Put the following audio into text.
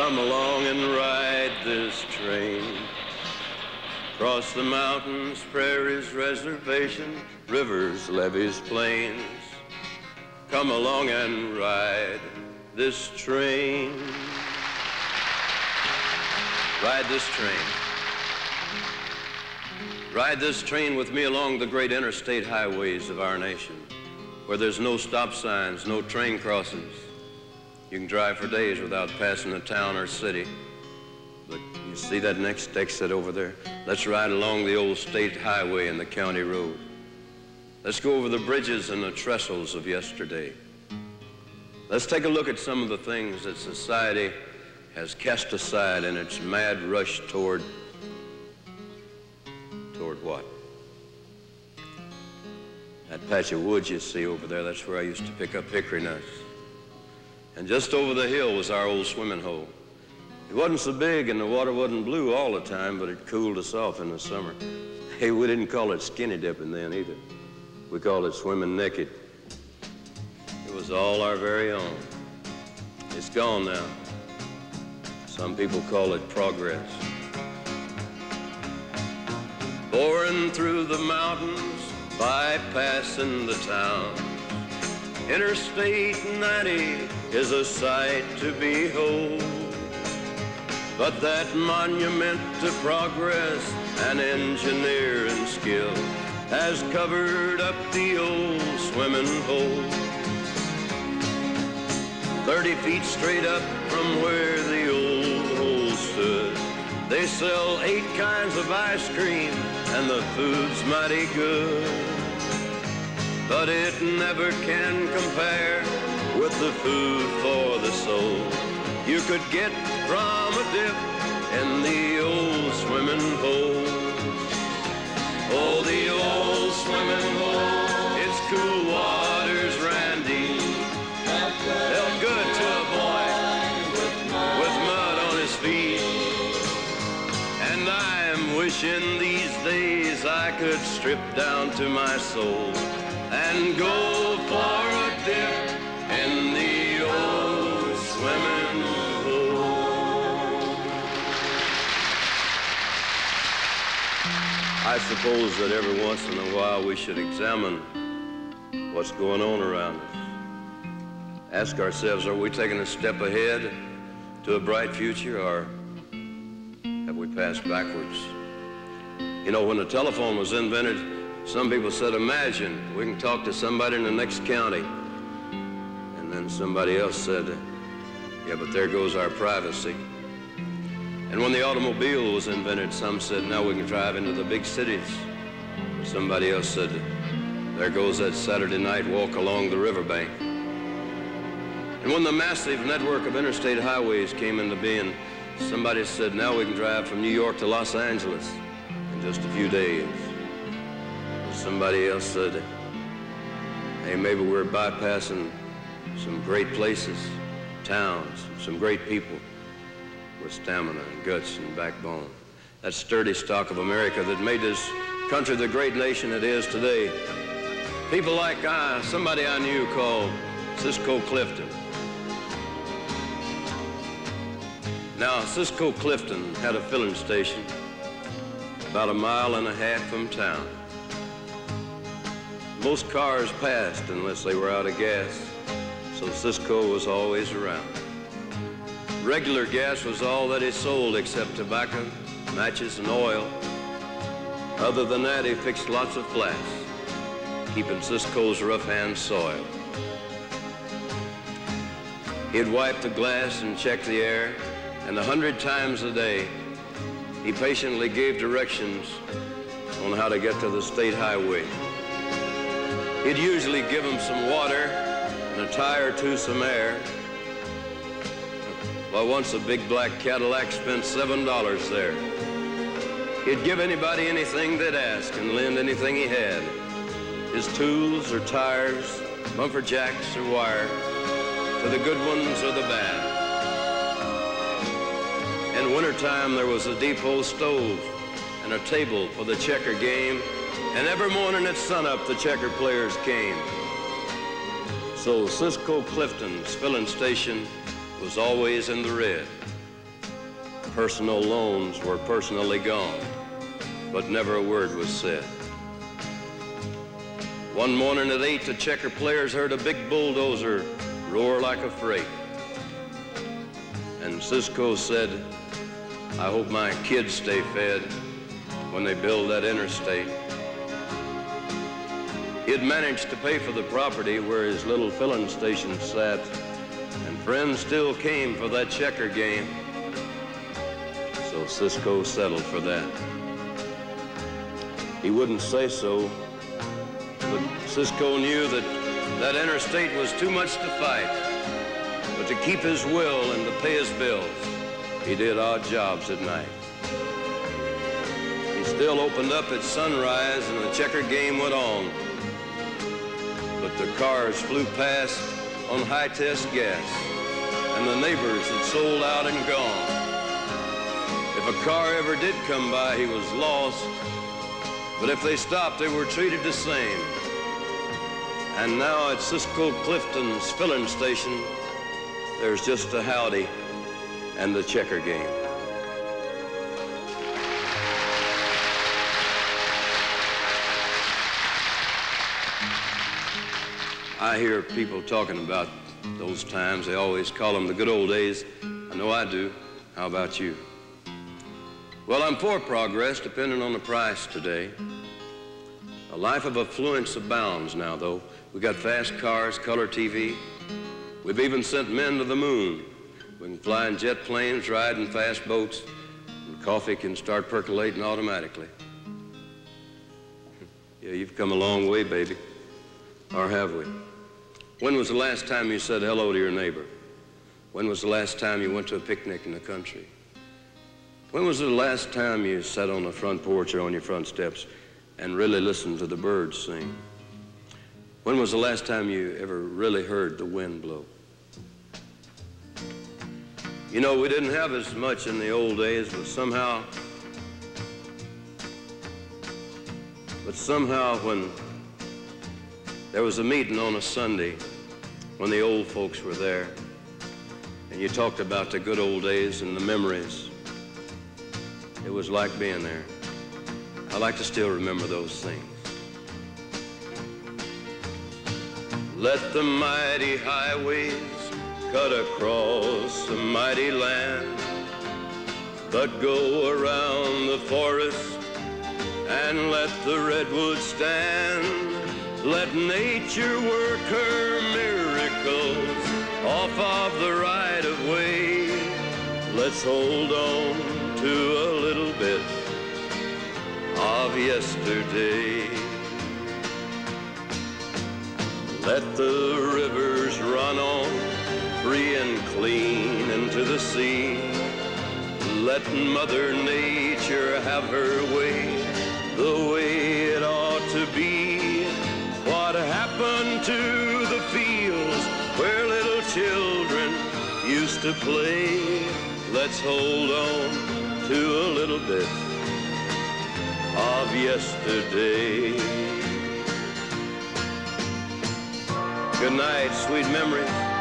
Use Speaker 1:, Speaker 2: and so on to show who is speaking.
Speaker 1: Come along and ride this train. Across the mountains, prairies, reservations, rivers, levees, plains. Come along and ride this train. Ride this train. Ride this train with me along the great interstate highways of our nation, where there's no stop signs, no train crossings. You can drive for days without passing a town or city. But you see that next exit over there? Let's ride along the old state highway and the county road. Let's go over the bridges and the trestles of yesterday. Let's take a look at some of the things that society has cast aside in its mad rush toward what? That patch of woods you see over there, that's where I used to pick up hickory nuts. And just over the hill was our old swimming hole. It wasn't so big and the water wasn't blue all the time, but it cooled us off in the summer. Hey, we didn't call it skinny dipping then either. We called it swimming naked. It was all our very own. It's gone now. Some people call it progress. Boring through the mountains, bypassing the towns. Interstate 90 is a sight to behold. But that monument to progress and engineering skill has covered up the old swimming hole. 30 feet straight up from where the old hole stood, they sell 8 kinds of ice cream and the food's mighty good. But it never can compare with the food for the soul you could get from a dip in the old swimming hole. Oh, the old swimming hole, its cool waters ran deep, felt good to a boy with mud on his feet. And I'm wishing these days I could strip down to my soul and go for a dip in the old swimming hole. I suppose that every once in a while we should examine what's going on around us. Ask ourselves, are we taking a step ahead to a bright future, or have we passed backwards? You know, when the telephone was invented, some people said, imagine we can talk to somebody in the next county. And then somebody else said, yeah, but there goes our privacy. And when the automobile was invented, some said, now we can drive into the big cities. Somebody else said, there goes that Saturday night walk along the riverbank. And when the massive network of interstate highways came into being, somebody said, now we can drive from New York to Los Angeles in just a few days. Somebody else said, hey, maybe we're bypassing some great places, towns, some great people with stamina and guts and backbone. That sturdy stock of America that made this country the great nation it is today. People like somebody I knew called Cisco Clifton. Now, Cisco Clifton had a filling station about 1.5 miles from town. Most cars passed unless they were out of gas, so Cisco was always around. Regular gas was all that he sold except tobacco, matches, and oil. Other than that, he fixed lots of flats, keeping Cisco's rough hands soiled. He'd wipe the glass and check the air, and 100 times a day, he patiently gave directions on how to get to the state highway. He'd usually give them some water and a tie or two some air. Well, once a big black Cadillac spent $7 there. He'd give anybody anything they'd ask and lend anything he had. His tools or tires, bumper jacks or wire, to the good ones or the bad. In wintertime, there was a depot stove and a table for the checker game, and every morning at sunup, the checker players came. So Cisco Clifton's filling station was always in the red. Personal loans were personally gone, but never a word was said. One morning at 8, the checker players heard a big bulldozer roar like a freight. And Cisco said, I hope my kids stay fed when they build that interstate. He had managed to pay for the property where his little filling station sat, and friends still came for that checker game. So Cisco settled for that. He wouldn't say so, but Cisco knew that that interstate was too much to fight. But to keep his will and to pay his bills, he did odd jobs at night. He still opened up at sunrise and the checker game went on. But the cars flew past on high-test gas, and the neighbors had sold out and gone. If a car ever did come by, he was lost. But if they stopped, they were treated the same. And now at Cisco Clifton's filling station, there's just a howdy and the checker game. I hear people talking about those times. They always call them the good old days. I know I do. How about you? Well, I'm for progress, depending on the price today. A life of affluence abounds now, though. We got fast cars, color TV. We've even sent men to the moon. We can fly in jet planes, ride in fast boats, and coffee can start percolating automatically. Yeah, you've come a long way, baby. Or have we? When was the last time you said hello to your neighbor? When was the last time you went to a picnic in the country? When was the last time you sat on the front porch or on your front steps and really listened to the birds sing? When was the last time you ever really heard the wind blow? You know, we didn't have as much in the old days, but somehow when there was a meeting on a Sunday, when the old folks were there, and you talked about the good old days and the memories, it was like being there. I like to still remember those things. Let the mighty highways cut across the mighty land, but go around the forest and let the redwoods stand. Let nature work her miracles off of the right of way. Let's hold on to a little bit of yesterday. Let the rivers run on free and clean into the sea. Let Mother Nature have her way, the way it ought to be. What happened to the fields where little children used to play? Let's hold on to a little bit of yesterday. Good night, sweet memories.